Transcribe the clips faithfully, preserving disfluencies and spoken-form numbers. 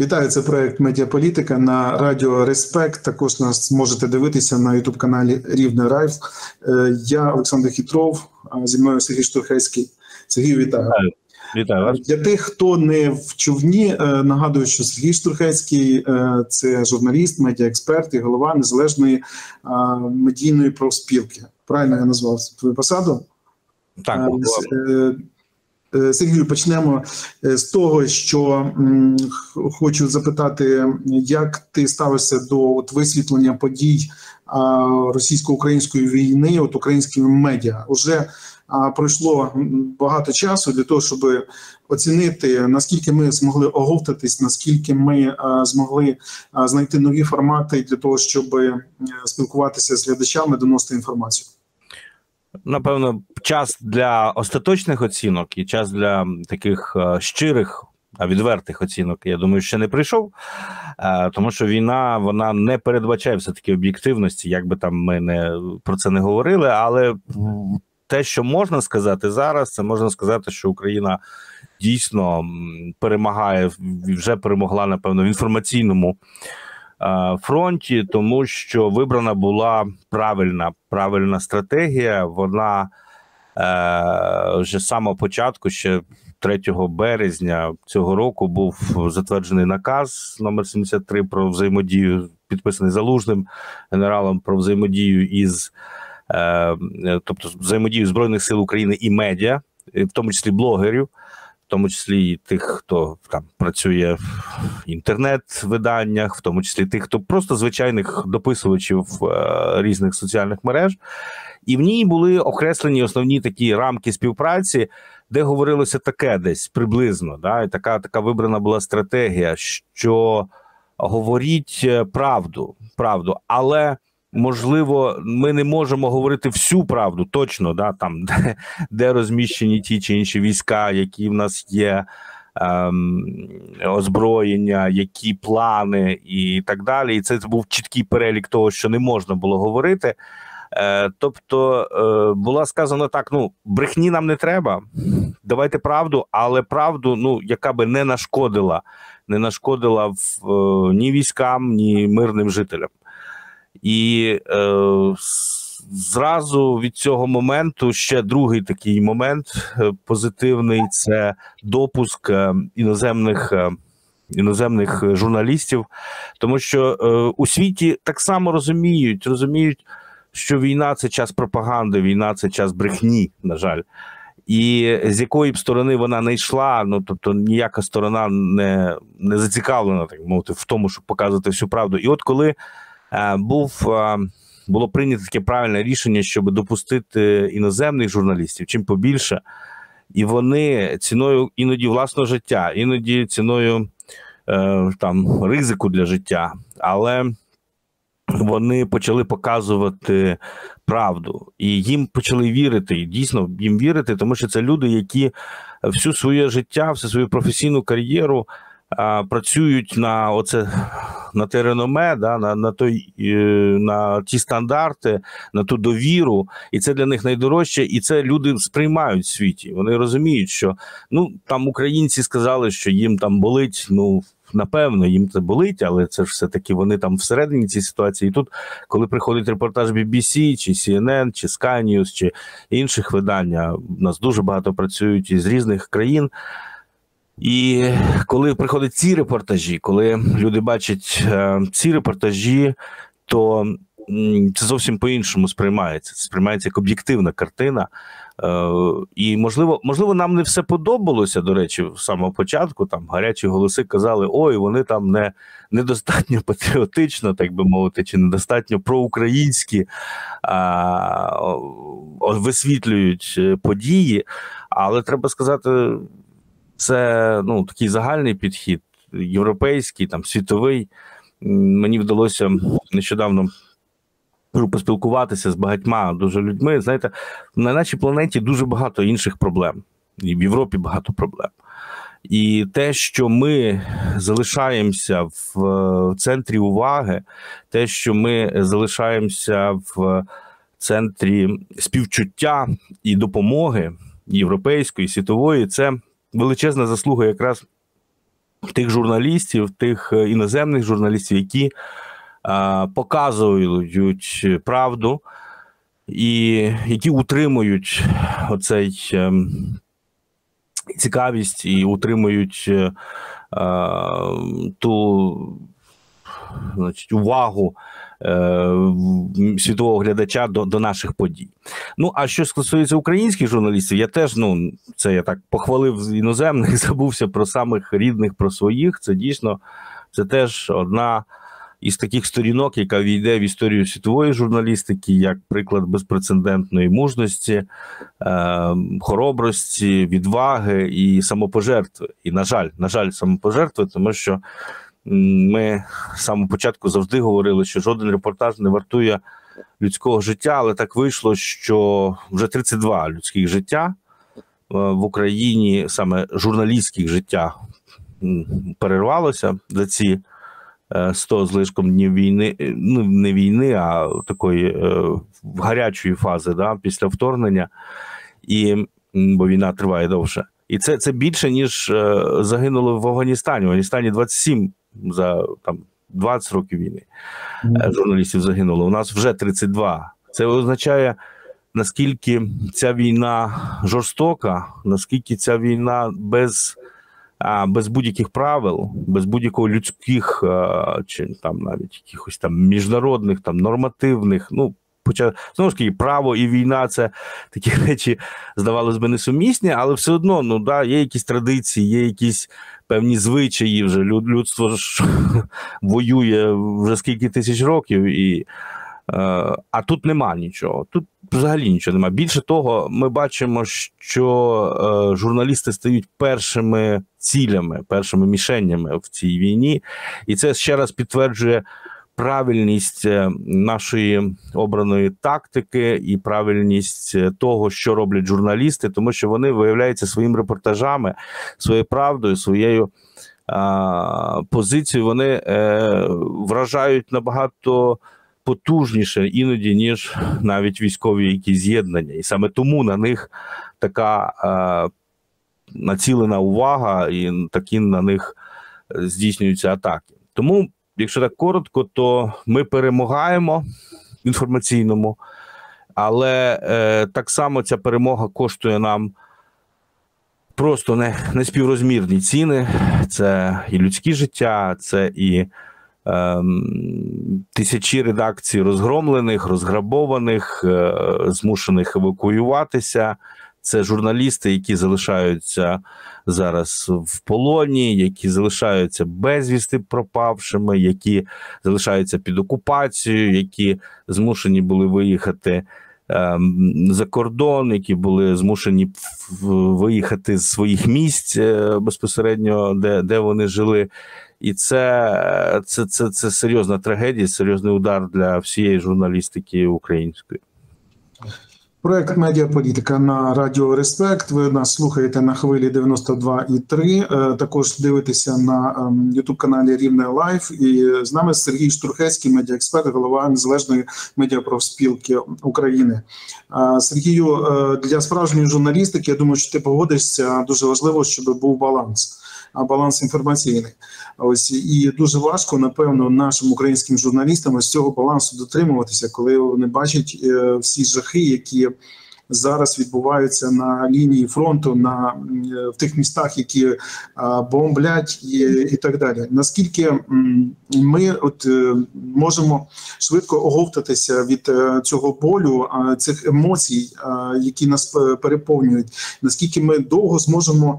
Вітаю, це проект «Медіаполітика» на радіо «Респект». Також нас можете дивитися на ютуб-каналі «Рівне Райф». Я Олександр Хитров, зі мною Сергій Штурхецький. Сергій, вітаю. Вітаю вас. Для тих, хто не в човні, нагадую, що Сергій Штурхецький – це журналіст, медіаексперт і голова незалежної медійної профспілки. Правильно я назвав твою посаду? Так. Сергію, почнемо з того, що м, хочу запитати, як ти ставишся до от, висвітлення подій а, російсько-української війни от українськими медіа. Уже а, пройшло багато часу для того, щоб оцінити, наскільки ми змогли оговтатись, наскільки ми а, змогли а, знайти нові формати для того, щоб а, спілкуватися з глядачами, доносити інформацію. Напевно, час для остаточних оцінок і час для таких щирих, а відвертих оцінок, я думаю, ще не прийшов, тому що війна, вона не передбачає все-таки об'єктивності, як би там ми не, про це не говорили, але те, що можна сказати зараз, це можна сказати, що Україна дійсно перемагає, вже перемогла, напевно, в інформаційному фронті, тому що вибрана була правильна, правильна стратегія. Вона е, вже з самого початку, ще третього березня цього року, був затверджений наказ номер сімдесят три про взаємодію, підписаний Залужним генералом, про взаємодію із, е, тобто взаємодію Збройних сил України і медіа, в тому числі блогерів, в тому числі і тих, хто там працює в інтернет-виданнях, в тому числі тих, хто просто звичайних дописувачів е, різних соціальних мереж. І в ній були окреслені основні такі рамки співпраці, де говорилося таке десь приблизно, да, і така, така вибрана була стратегія, що говоріть правду, правду, але можливо, ми не можемо говорити всю правду, точно, да, там, де, де розміщені ті чи інші війська, які в нас є, ем, озброєння, які плани і так далі. І це був чіткий перелік того, що не можна було говорити. Е, тобто, е, було сказано так, ну, брехні нам не треба, давайте правду, але правду, ну, яка би не нашкодила, не нашкодила в, е, ні військам, ні мирним жителям. І е, зразу від цього моменту ще другий такий момент е, позитивний – це допуск е, іноземних, е, іноземних журналістів, тому що е, у світі так само розуміють, розуміють, що війна – це час пропаганди, війна – це час брехні, на жаль. І з якої б сторони вона не йшла, ну, тобто ніяка сторона не, не зацікавлена, так мовити, в тому, щоб показувати всю правду. І от коли був, було прийнято таке правильне рішення, щоб допустити іноземних журналістів, чим побільше, і вони ціною іноді власного життя, іноді ціною е, там, ризику для життя, але вони почали показувати правду, і їм почали вірити, і дійсно їм вірити, тому що це люди, які всю своє життя, всю свою професійну кар'єру а, працюють на оце, на те реноме, да, на, на, той, на ті стандарти, на ту довіру, і це для них найдорожче, і це люди сприймають в світі. Вони розуміють, що, ну, там українці сказали, що їм там болить, ну, напевно, їм це болить, але це ж все-таки вони там всередині цієї ситуації. І тут, коли приходить репортаж бі бі сі, чи сі ен ен, чи Sky News, чи інших видання, у нас дуже багато працюють із різних країн. І коли приходять ці репортажі, коли люди бачать е, ці репортажі, то м, це зовсім по-іншому сприймається. Це сприймається як об'єктивна картина. Е, і, можливо, можливо, нам не все подобалося, до речі, з самого початку. Там гарячі голоси казали, ой, вони там не, недостатньо патріотично, так би мовити, чи недостатньо проукраїнські а, висвітлюють події. Але треба сказати, це, ну, такий загальний підхід, європейський, там, світовий. Мені вдалося нещодавно поспілкуватися з багатьма дуже людьми. Знаєте, на нашій планеті дуже багато інших проблем. І в Європі багато проблем. І те, що ми залишаємося в центрі уваги, те, що ми залишаємося в центрі співчуття і допомоги європейської, світової, це величезна заслуга якраз тих журналістів, тих іноземних журналістів, які е, показують правду і які утримують оцей е, цікавість і утримують е, ту, значить, увагу е, світового глядача до, до наших подій. Ну, а що стосується українських журналістів, я теж, ну, це я так похвалив іноземних, забувся про самих рідних, про своїх. Це дійсно, це теж одна із таких сторінок, яка війде в історію світової журналістики, як приклад безпрецедентної мужності, е, хоробрості, відваги і самопожертви. І, на жаль, на жаль, самопожертви, тому що ми з самого початку завжди говорили, що жоден репортаж не вартує людського життя, але так вийшло, що вже тридцять два людських життя в Україні, саме журналістських життя, перервалося за ці сто з лишком днів війни, ну не війни, а такої е, гарячої фази, да, після вторгнення, і, бо війна триває довше. І це, це більше, ніж е, загинуло в Афганістані. В Афганістані двадцять сім за там, двадцять років війни е, журналістів загинуло. У нас вже тридцять два. Це означає, наскільки ця війна жорстока, наскільки ця війна без... А без будь-яких правил, без будь-якого людських, чи там навіть якихось там міжнародних, там нормативних, ну, хоча, знову ж таки, право і війна – це такі речі, здавалось би, несумісні, але все одно, ну, да, є якісь традиції, є якісь певні звичаї вже, людство ж воює вже скільки тисяч років, і, а тут нема нічого, тут взагалі нічого нема. Більше того, ми бачимо, що е, журналісти стають першими цілями, першими мішенями в цій війні. І це ще раз підтверджує правильність нашої обраної тактики і правильність того, що роблять журналісти, тому що вони виявляються своїми репортажами, своєю правдою, своєю е, позицією, вони е, вражають набагато потужніше іноді, ніж навіть військові якісь з'єднання. І саме тому на них така е, націлена увага і такі на них здійснюються атаки. Тому, якщо так коротко, то ми перемагаємо в інформаційному, але е, так само ця перемога коштує нам просто не, не співрозмірні ціни. Це і людські життя, це і тисячі редакцій розгромлених, розграбованих, змушених евакуюватися. Це журналісти, які залишаються зараз в полоні, які залишаються безвісти пропавшими, які залишаються під окупацією, які змушені були виїхати за кордон, які були змушені виїхати з своїх місць безпосередньо, де, де вони жили. І це, це, це, це серйозна трагедія, серйозний удар для всієї журналістики української. Проект «Медіаполітика» на Радіо Респект. Ви нас слухаєте на хвилі дев'яносто два і три. Також дивитеся на ютуб-каналі Рівне Лайф. І з нами Сергій Штурхецький, медіаексперт, голова Незалежної медіапрофспілки України. Сергію, для справжньої журналістики, я думаю, що ти погодишся, дуже важливо, щоб був баланс. А баланс інформаційний. Ось, і дуже важко, напевно, нашим українським журналістам з цього балансу дотримуватися, коли вони бачать е, всі жахи, які зараз відбуваються на лінії фронту, на, е, в тих містах, які е, бомблять і, і так далі. Наскільки м, ми от, е, можемо швидко оговтатися від е, цього болю, е, цих емоцій, е, які нас переповнюють, наскільки ми довго зможемо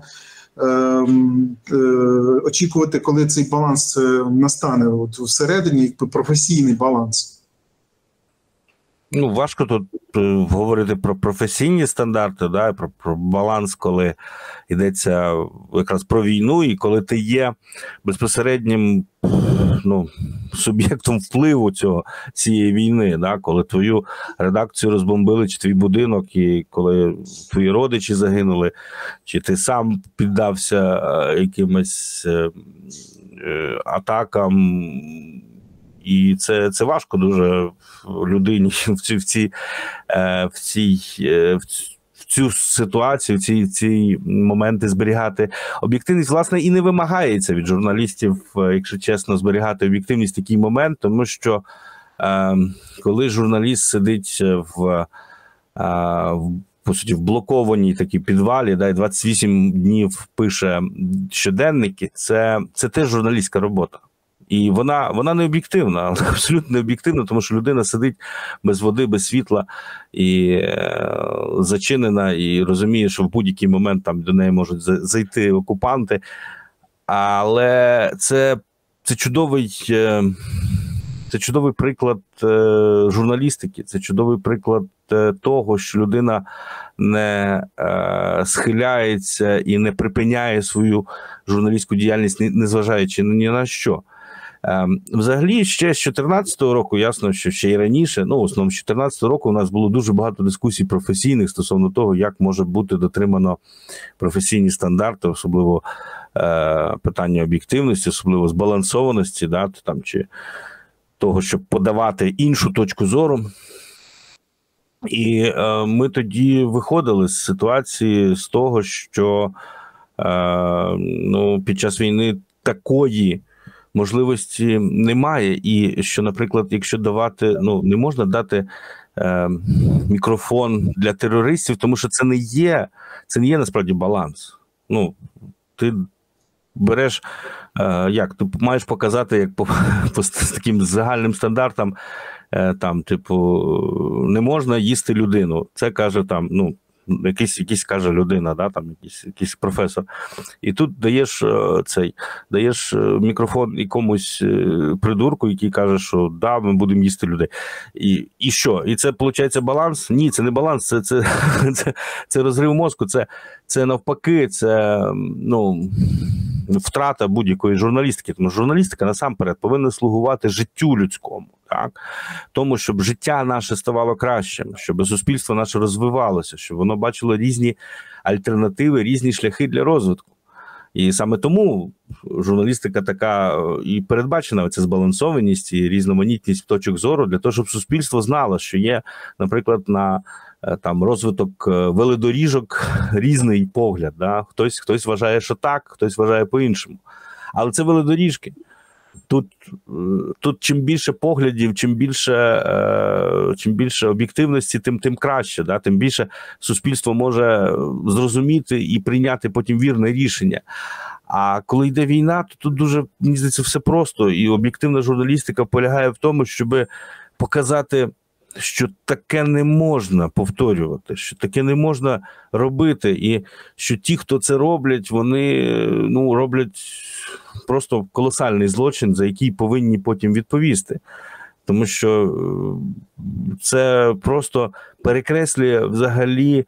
очікувати, коли цей баланс настане, от всередині, професійний баланс? Ну, важко тут говорити про професійні стандарти, да, про, про баланс, коли йдеться якраз про війну, і коли ти є безпосереднім, ну, суб'єктом впливу цього, цієї війни, да, коли твою редакцію розбомбили, чи твій будинок, і коли твої родичі загинули, чи ти сам піддався якимось атакам. І це, це важко дуже людині в цій, в цій, в цій, в в цю ситуацію, в ці, ці моменти зберігати об'єктивність, власне, і не вимагається від журналістів, якщо чесно, зберігати об'єктивність в такий момент, тому що е, коли журналіст сидить в, е, в по суті, в блокованій такій підвалі, да, і двадцять вісім днів пише щоденники, це, це теж журналістська робота. І вона, вона не об'єктивна, абсолютно не об'єктивна, тому що людина сидить без води, без світла і е, зачинена, і розуміє, що в будь-який момент там до неї можуть зайти окупанти. Але це, це чудовий, е, це чудовий приклад е, журналістики, це чудовий приклад е, того, що людина не е, схиляється і не припиняє свою журналістську діяльність, незважаючи ні на що. Взагалі, ще з чотирнадцятого року, ясно, що ще й раніше, ну, в основному з чотирнадцятого року у нас було дуже багато дискусій професійних стосовно того, як може бути дотримано професійні стандарти, особливо е, питання об'єктивності, особливо збалансованості, да, там, чи того, щоб подавати іншу точку зору. І е, ми тоді виходили з ситуації з того, що е, ну, під час війни такої можливості немає, і що, наприклад, якщо давати, ну, не можна дати е, мікрофон для терористів, тому що це не є, це не є насправді баланс. Ну, ти береш, е, як, ти маєш показати, як по, по таким загальним стандартам, е, там, типу, не можна їсти людину. Це каже там, ну, Якийсь, якийсь каже людина, да, там якийсь, якийсь професор. І тут даєш цей, даєш мікрофон якомусь придурку, який каже, що да, ми будемо їсти людей. І, і що? І це, виходить, баланс? Ні, це не баланс, це, це, це, це розрив мозку, це, це навпаки, це, ну, втрата будь-якої журналістики. Тому журналістика насамперед повинна слугувати життю людському. Так? Тому, щоб життя наше ставало кращим, щоб суспільство наше розвивалося, щоб воно бачило різні альтернативи, різні шляхи для розвитку. І саме тому журналістика така і передбачена, оця збалансованість і різноманітність точок зору, для того, щоб суспільство знало, що є, наприклад, на там розвиток велодоріжок різний погляд. Да? Хтось, хтось вважає, що так, хтось вважає по-іншому. Але це велодоріжки. Тут, тут чим більше поглядів, чим більше, чим більше об'єктивності, тим, тим краще, да? Тим більше суспільство може зрозуміти і прийняти потім вірне рішення. А коли йде війна, то тут дуже, мені здається, все просто. І об'єктивна журналістика полягає в тому, щоб показати, що таке не можна повторювати, що таке не можна робити, і що ті, хто це роблять, вони, ну, роблять просто колосальний злочин, за який повинні потім відповісти. Тому що це просто перекреслює взагалі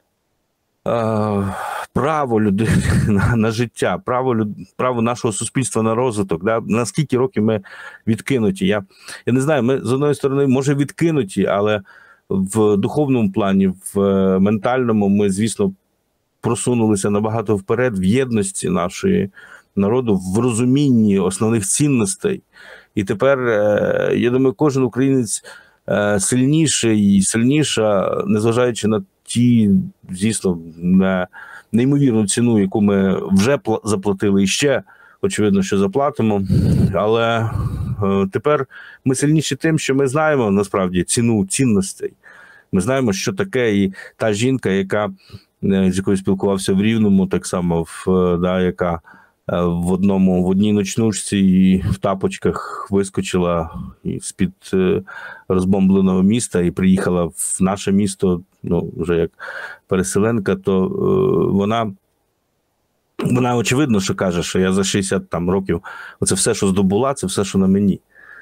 е, право людини на, на життя, право, люд, право нашого суспільства на розвиток. Да? На скільки років ми відкинуті? Я, я не знаю, ми з одної сторони, може, відкинуті, але в духовному плані, в ментальному ми, звісно, просунулися набагато вперед в єдності нашої народу, в розумінні основних цінностей. І тепер, я думаю, кожен українець сильніший і сильніша, незважаючи на ті, звісно, на неймовірну ціну, яку ми вже заплатили і ще, очевидно, що заплатимо. Але тепер ми сильніші тим, що ми знаємо, насправді, ціну цінностей. Ми знаємо, що таке і та жінка, яка, з якою спілкувався в Рівному, так само, в, да, яка в одному, в одній ночнушці і в тапочках вискочила з-під розбомбленого міста і приїхала в наше місто, ну, вже як переселенка, то е, вона, вона очевидно, що каже, що я за шістдесят там років, оце все, що здобула, це все, що на мені.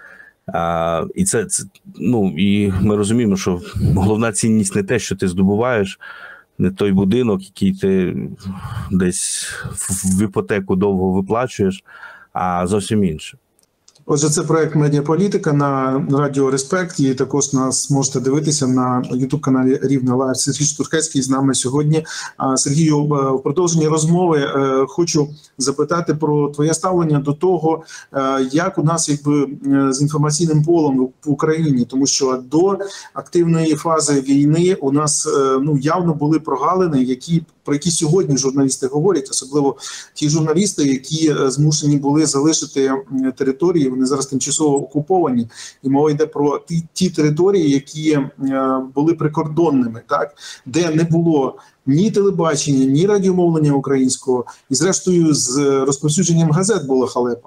А, і це, це, ну, і ми розуміємо, що головна цінність не те, що ти здобуваєш, не той будинок, який ти десь в іпотеку довго виплачуєш, а зовсім інше. Отже, це проект «Медіаполітика» на Радіо Респект. І також нас можете дивитися на ютуб-каналі Рівне Лайв. Сергій Штурхецький з нами сьогодні. Сергію, в продовженні розмови хочу запитати про твоє ставлення до того, як у нас якби з інформаційним полем в Україні, тому що до активної фази війни у нас ну явно були прогалини, які про які сьогодні журналісти говорять, особливо ті журналісти, які змушені були залишити території, вони зараз тимчасово окуповані, і мова йде про ті, ті території, які були прикордонними, так, де не було ні телебачення, ні радіомовлення українського, і зрештою з розповсюдженням газет була халепа.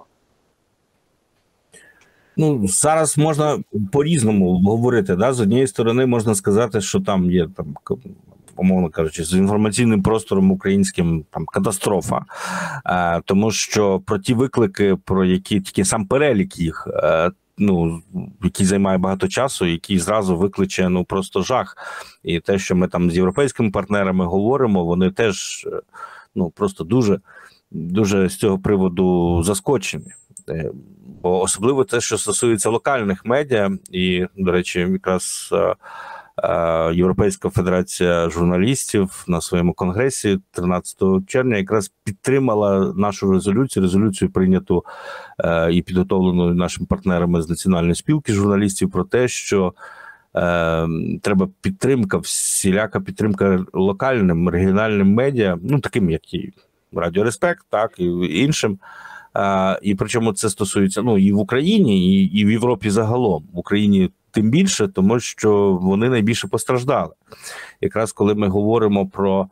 Ну, зараз можна по-різному говорити. Да? З однієї сторони можна сказати, що там є, там, умовно кажучи, з інформаційним простором українським там катастрофа. Е, тому що про ті виклики, про які тільки сам перелік їх, е, ну, який займає багато часу, який зразу викличе ну, просто жах. І те, що ми там з європейськими партнерами говоримо, вони теж ну, просто дуже, дуже з цього приводу заскочені. Бо особливо те, що стосується локальних медіа, і, до речі, якраз е, е, Європейська федерація журналістів на своєму конгресі тринадцятого червня якраз підтримала нашу резолюцію, резолюцію прийняту е, і підготовлену нашими партнерами з Національної спілки журналістів про те, що е, треба підтримка, всіляка підтримка локальним, регіональним медіа, ну таким, як і Радіо Респект, так, і іншим. Uh, і причому це стосується ну і в Україні, і, і в Європі загалом. В Україні тим більше, тому що вони найбільше постраждали. Якраз коли ми говоримо про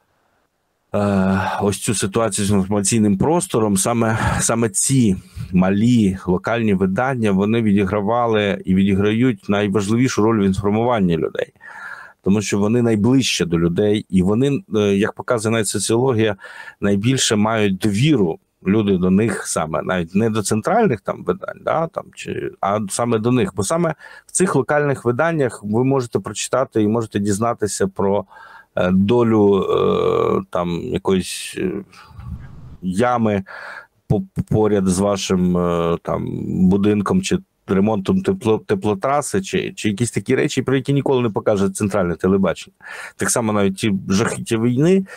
uh, ось цю ситуацію з інформаційним простором, саме, саме ці малі локальні видання, вони відігравали і відіграють найважливішу роль в інформуванні людей. Тому що вони найближче до людей, і вони, як показує навіть соціологія, найбільше мають довіру люди до них саме, навіть не до центральних там видань, да, там, чи, а саме до них. Бо саме в цих локальних виданнях ви можете прочитати і можете дізнатися про е, долю е, там якоїсь е, ями по, поряд з вашим е, там будинком чи ремонтом тепло, теплотраси, чи, чи якісь такі речі, про які ніколи не покаже центральне телебачення. Так само навіть ті жахіття війни,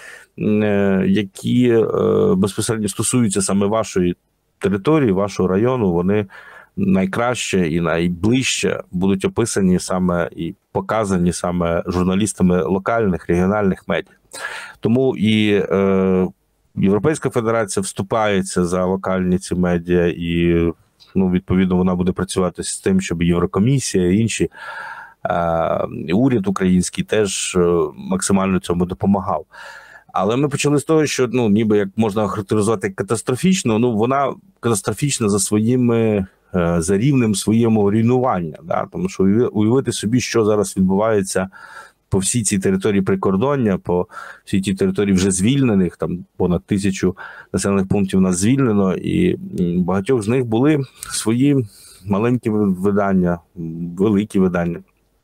які безпосередньо стосуються саме вашої території, вашого району, вони найкраще і найближче будуть описані саме і показані саме журналістами локальних, регіональних медіа. Тому і е, Європейська федерація вступається за локальні ці медіа, і ну, відповідно вона буде працювати з тим, щоб Єврокомісія і інші, е, уряд український теж максимально цьому допомагав. Але ми почали з того, що ну ніби як можна охарактеризувати як катастрофічно, ну вона катастрофічна за своїми, за рівнем своєму руйнування. Да? Тому що уявити собі, що зараз відбувається по всій цій території прикордоння, по всій тій території вже звільнених, там понад тисячу населених пунктів у нас звільнено, і багатьох з них були свої маленькі видання, великі видання.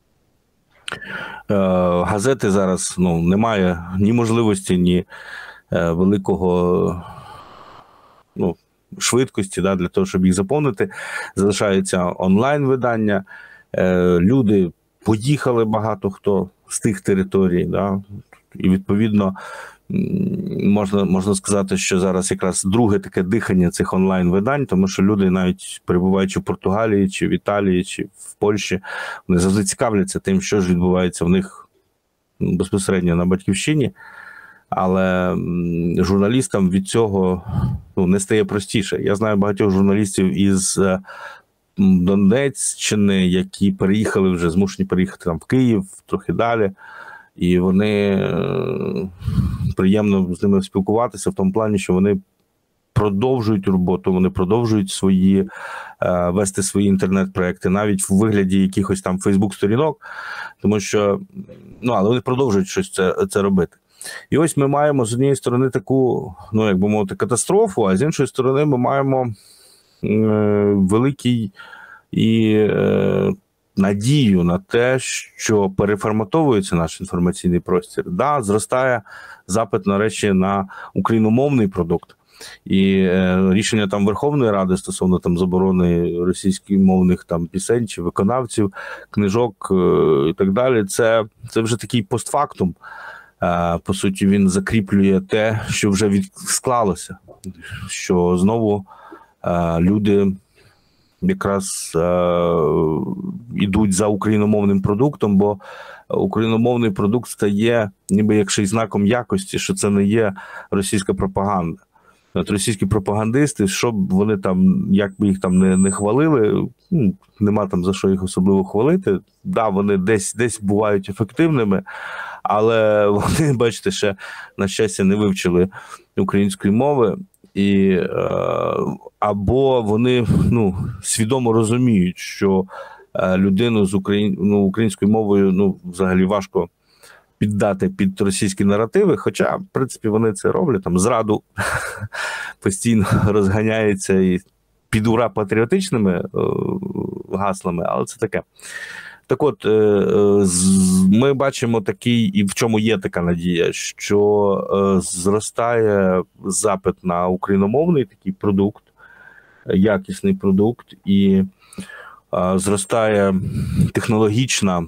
Газети зараз ну, немає ні можливості, ні е, великого ну, швидкості да, для того, щоб їх заповнити. Залишаються онлайн-видання. Е, люди поїхали багато хто з тих територій. Да, і відповідно можна, можна сказати, що зараз якраз друге таке дихання цих онлайн-видань, тому що люди навіть перебуваючи в Португалії, чи в Італії, чи в Польщі, вони завжди цікавляться тим, що ж відбувається в них безпосередньо на батьківщині, але журналістам від цього ну, не стає простіше. Я знаю багатьох журналістів із Донеччини, які переїхали вже, змушені переїхати там в Київ, трохи далі, і вони приємно з ними спілкуватися в тому плані, що вони продовжують роботу, вони продовжують свої вести свої інтернет-проекти, навіть в вигляді якихось там Фейсбук-сторінок, тому що, ну, але вони продовжують щось це, це робити. І ось ми маємо з однієї сторони таку, ну, як би мовити, катастрофу, а з іншої сторони ми маємо е, великий і е, надію на те, що переформатовується наш інформаційний простір. Да, зростає запит, нарешті, на україномовний продукт. І е, рішення там Верховної Ради стосовно там заборони російськомовних там пісень чи виконавців, книжок е, і так далі, це, це вже такий постфактум. Е, по суті, він закріплює те, що вже від, склалося, що знову е, люди якраз е, ідуть за україномовним продуктом, бо україномовний продукт стає ніби як ще й знаком якості, що це не є російська пропаганда. От російські пропагандисти, щоб вони там, як би їх там не, не хвалили, ну, нема там за що їх особливо хвалити. Да, вони десь, десь бувають ефективними, але вони, бачите, ще, на щастя, не вивчили української мови. І, е, або вони ну, свідомо розуміють, що е, людину з Україн, ну, українською мовою ну, взагалі важко піддати під російські наративи, хоча, в принципі, вони це роблять, там зраду постійно розганяється і під ура патріотичними е, гаслами, але це таке. Так от, ми бачимо такий, і в чому є така надія, що зростає запит на україномовний такий продукт, якісний продукт, і зростає технологічна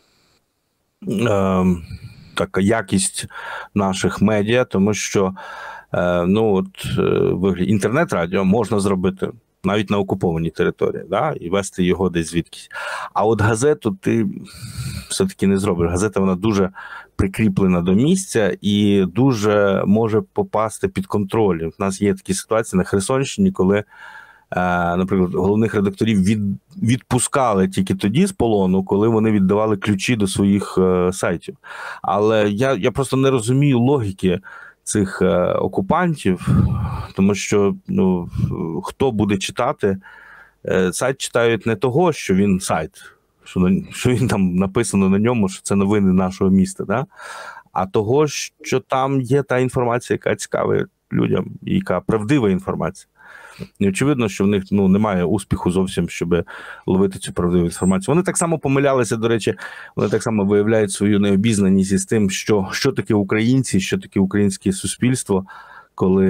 така якість наших медіа, тому що ну, от, інтернет-радіо можна зробити навіть на окупованій території, да, і вести його десь звідкись. А от газету ти все-таки не зробиш. Газета, вона дуже прикріплена до місця і дуже може попасти під контроль. У нас є такі ситуації на Херсонщині, коли, е, наприклад, головних редакторів від, відпускали тільки тоді з полону, коли вони віддавали ключі до своїх е, сайтів. Але я, я просто не розумію логіки цих е, окупантів, тому що ну, хто буде читати, е, сайт читають не того, що він сайт, що, що він там написано на ньому, що це новини нашого міста, да? А того, що там є та інформація, яка цікавить людям, яка правдива інформація. І очевидно, що в них ну, немає успіху зовсім, щоб ловити цю правдиву інформацію. Вони так само помилялися, до речі, вони так само виявляють свою необізнаність із тим, що, що таке українці, що таке українське суспільство, коли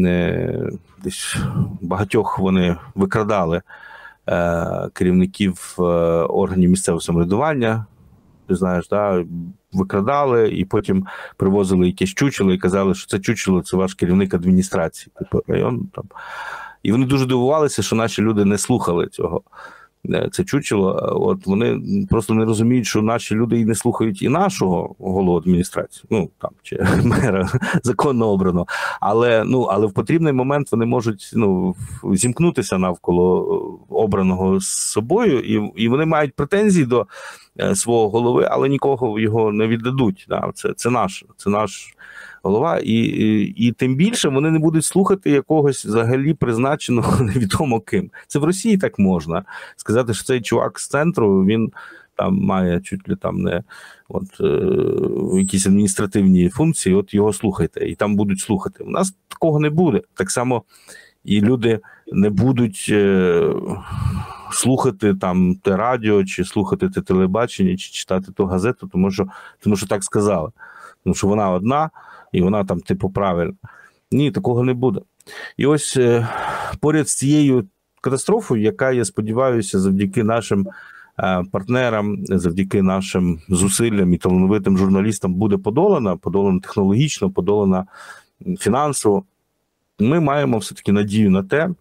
е, десь багатьох вони викрадали е, керівників е, органів місцевого самоврядування, ти знаєш, да, викрадали і потім привозили якесь чучело і казали, що це чучело – це ваш керівник адміністрації, типу район там. І вони дуже дивувалися, що наші люди не слухали цього. Це чучело. От вони просто не розуміють, що наші люди і не слухають і нашого голову адміністрації, ну там чи мера законно обрано. Але ну але в потрібний момент вони можуть ну зімкнутися навколо обраного з собою, і і вони мають претензії до свого голови, але нікого його не віддадуть. Да? Це це наш, це наш голова, і, і, і тим більше вони не будуть слухати якогось взагалі призначеного невідомо ким. Це в Росії так можна. Сказати, що цей чувак з центру, він там має чуть ли там не от, е, якісь адміністративні функції, от його слухайте, і там будуть слухати. У нас такого не буде. Так само і люди не будуть е, слухати там те радіо, чи слухати те телебачення, чи читати ту газету, тому що, тому що так сказали. Тому що вона одна, і вона там типу правильна. Ні, такого не буде. І ось е, поряд з цією катастрофою, яка, я сподіваюся, завдяки нашим е, партнерам, завдяки нашим зусиллям і талановитим журналістам буде подолана, подолана технологічно, подолана фінансово, ми маємо все-таки надію на те,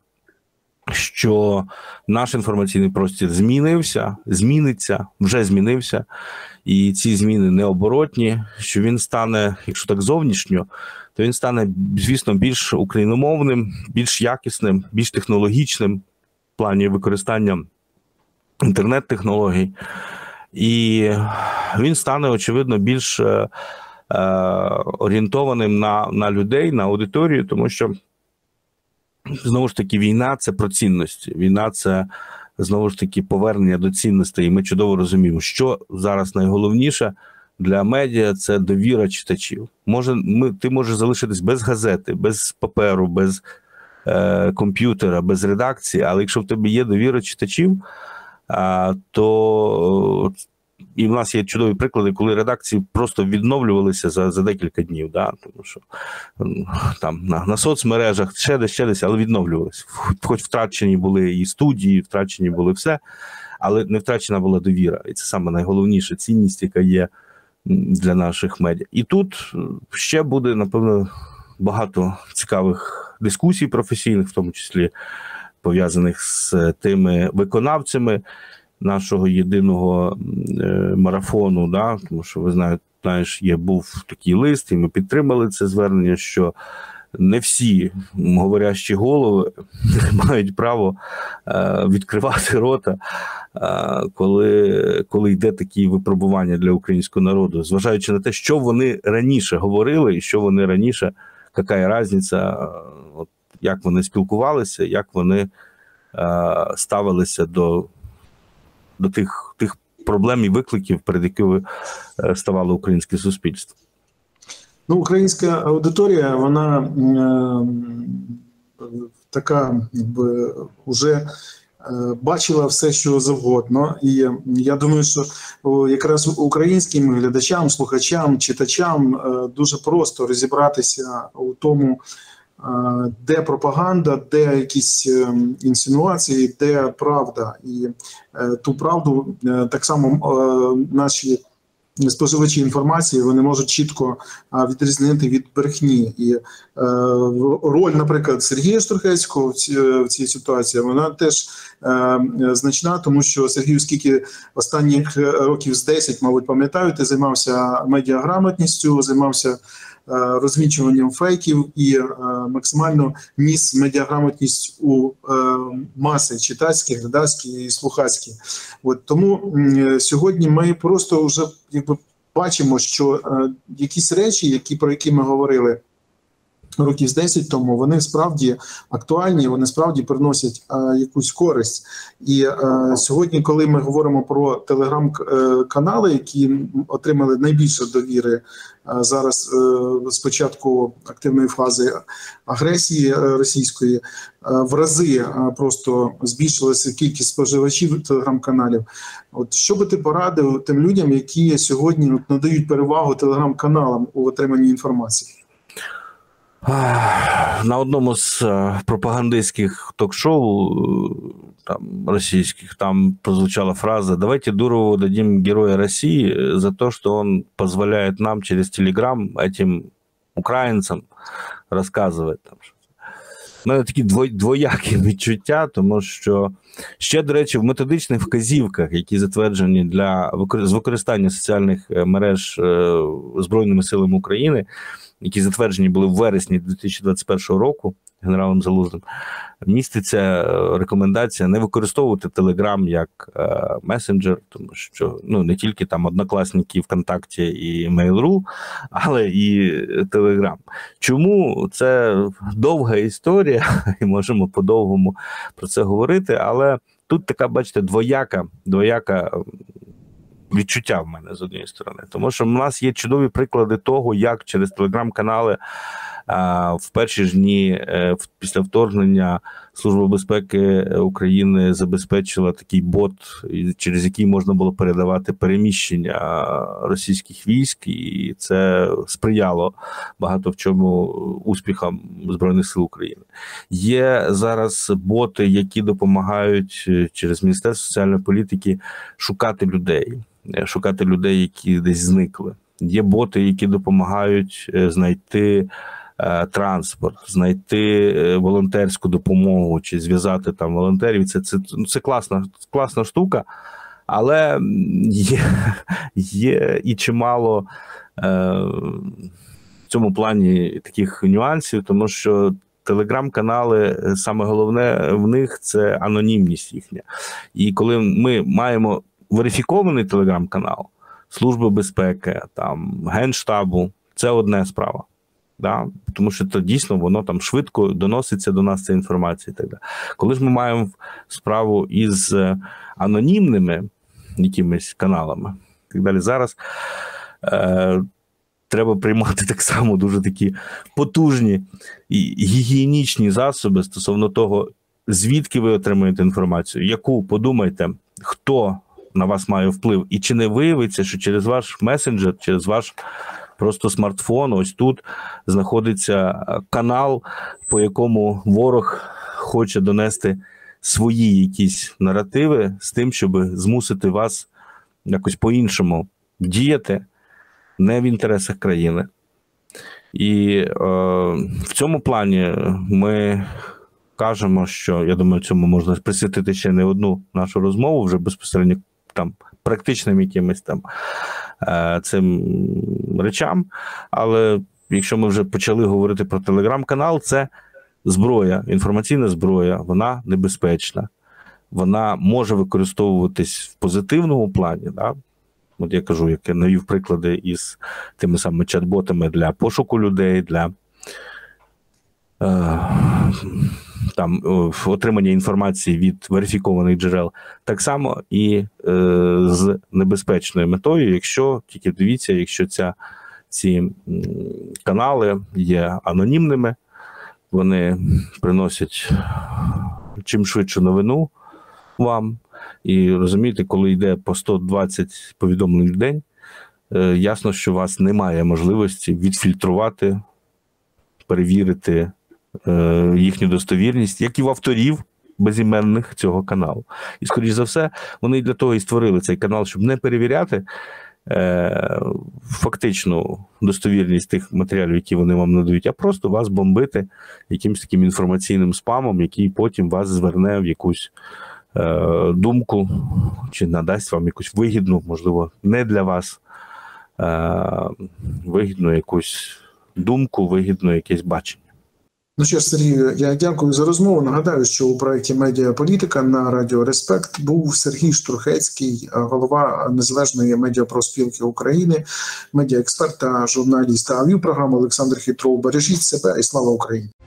що наш інформаційний простір змінився, зміниться, вже змінився, і ці зміни необоротні, що він стане, якщо так зовнішньо, то він стане, звісно, більш україномовним, більш якісним, більш технологічним в плані використання інтернет-технологій. І він стане, очевидно, більш е, е, орієнтованим на, на людей, на аудиторію, тому що знову ж таки, війна – це про цінності. Війна – це, знову ж таки, повернення до цінностей. І ми чудово розуміємо, що зараз найголовніше для медіа – це довіра читачів. Може, ми, ти можеш залишитись без газети, без паперу, без е, комп'ютера, без редакції, але якщо в тебе є довіра читачів, то і в нас є чудові приклади, коли редакції просто відновлювалися за, за декілька днів, да? Тому що там на, на соцмережах ще десь, ще десь, але відновлювалися. Хоч втрачені були і студії, втрачені були все, але не втрачена була довіра. І це саме найголовніша цінність, яка є для наших медіа. І тут ще буде, напевно, багато цікавих дискусій професійних, в тому числі пов'язаних з тими виконавцями нашого єдиного марафону, да? Тому що, ви знаєте, знаєш, є, був такий лист, і ми підтримали це звернення, що не всі говорящі голови мають право е, відкривати рота, е, коли, коли йде такі випробування для українського народу, зважаючи на те, що вони раніше говорили, і що вони раніше, яка різниця, от, як вони спілкувалися, як вони е, ставилися до, до тих, тих проблем і викликів, перед якими ставало українське суспільство. Ну, українська аудиторія, вона е, така, якби, вже е, бачила все, що завгодно. І я думаю, що о, якраз українським глядачам, слухачам, читачам е, дуже просто розібратися у тому, е, де пропаганда, де якісь е, інсинуації, де правда. І е, ту правду е, так само е, наші споживачі інформації, вони можуть чітко а, відрізнити від брехні. І е, роль, наприклад, Сергія Штурхецького в, ці, в цій ситуації, вона теж е, значна, тому що Сергій, скільки останніх років з десять, мабуть, пам'ятаєте, займався медіаграмотністю, займався розмічуванням фейків і е, максимально ніс медіаграмотність у е, маси читацькі, глядацькі і слухацькі. От, тому е, сьогодні ми просто вже якби бачимо, що е, якісь речі, які, про які ми говорили років з десять тому, вони справді актуальні, вони справді приносять е, якусь користь. І е, сьогодні, коли ми говоримо про телеграм-канали, які отримали найбільше довіри е, зараз е, з початку активної фази агресії російської, е, в рази е, просто збільшилася кількість споживачів телеграм-каналів. От що би ти порадив тим людям, які сьогодні от, надають перевагу телеграм-каналам у отриманні інформації? На одному з пропагандистських ток-шоу там, російських там прозвучала фраза: «Давайте Дурову дадим Героя России за то, что он позволяет нам через Телеграм этим українцям розказувати». Там. У мене такі двоякі відчуття, тому що ще, до речі, в методичних вказівках, які затверджені для з використання соціальних мереж Збройними силами України, які затверджені були в вересні дві тисячі двадцять першого року генералом Залужним, міститься рекомендація не використовувати Телеграм як е, месенджер, тому що ну не тільки там Однокласники, ВКонтакті і Mail.ru, але і Телеграм. Чому? Це довга історія, і можемо по-довгому про це говорити, але тут така, бачите, двояка, двояка відчуття в мене з однієї сторони. Тому що в нас є чудові приклади того, як через телеграм-канали а, в перші ж дні е, після вторгнення Служба безпеки України забезпечила такий бот, через який можна було передавати переміщення російських військ, і це сприяло багато в чому успіхам Збройних сил України. Є зараз боти, які допомагають через Міністерство соціальної політики шукати людей, шукати людей, які десь зникли. Є боти, які допомагають знайти транспорт, знайти волонтерську допомогу чи зв'язати там волонтерів. Це, це, це класна, класна штука, але є, є і чимало е, в цьому плані таких нюансів, тому що телеграм-канали, саме головне в них – це анонімність їхня. І коли ми маємо верифікований телеграм-канал Служби безпеки, там, Генштабу, це одна справа. Да? Тому що це дійсно воно там швидко доноситься до нас, ця інформація і так далі. Коли ж ми маємо справу із анонімними якимись каналами і так далі, зараз е, треба приймати так само дуже такі потужні і гігієнічні засоби стосовно того, звідки ви отримуєте інформацію, яку, подумайте, хто на вас має вплив, і чи не виявиться, що через ваш месенджер, через ваш просто смартфон, ось тут знаходиться канал, по якому ворог хоче донести свої якісь наративи з тим, щоб змусити вас якось по-іншому діяти, не в інтересах країни. І е, в цьому плані ми кажемо, що, я думаю, цьому можна присвятити ще не одну нашу розмову, вже безпосередньо там практичним якимось там е, цим речам. Але якщо ми вже почали говорити про телеграм-канал, це зброя, інформаційна зброя, вона небезпечна. Вона може використовуватись в позитивному плані, да? От я кажу, як я навів приклади із тими самими чат-ботами для пошуку людей, для е, там, отримання інформації від верифікованих джерел. Так само і е, з небезпечною метою, якщо, тільки дивіться, якщо ця, ці канали є анонімними, вони приносять чим швидше новину вам. І розумієте, коли йде по сто двадцять повідомлень в день, е, ясно, що у вас немає можливості відфільтрувати, перевірити е, їхню достовірність, як і в авторів безіменних цього каналу. І, скоріш за все, вони для того і створили цей канал, щоб не перевіряти е, фактичну достовірність тих матеріалів, які вони вам надають, а просто вас бомбити якимось таким інформаційним спамом, який потім вас зверне в якусь думку, чи надасть вам якусь вигідну, можливо, не для вас, вигідну якусь думку, вигідну якесь бачення. Ну що ж, Сергію, я дякую за розмову. Нагадаю, що у проєкті «Медіаполітика» на радіо «Респект» був Сергій Штурхецький, голова Незалежної медіапроспілки України, медіаексперт та журналіст. А вів програму Олександр Хитров. Бережіть себе і слава Україні!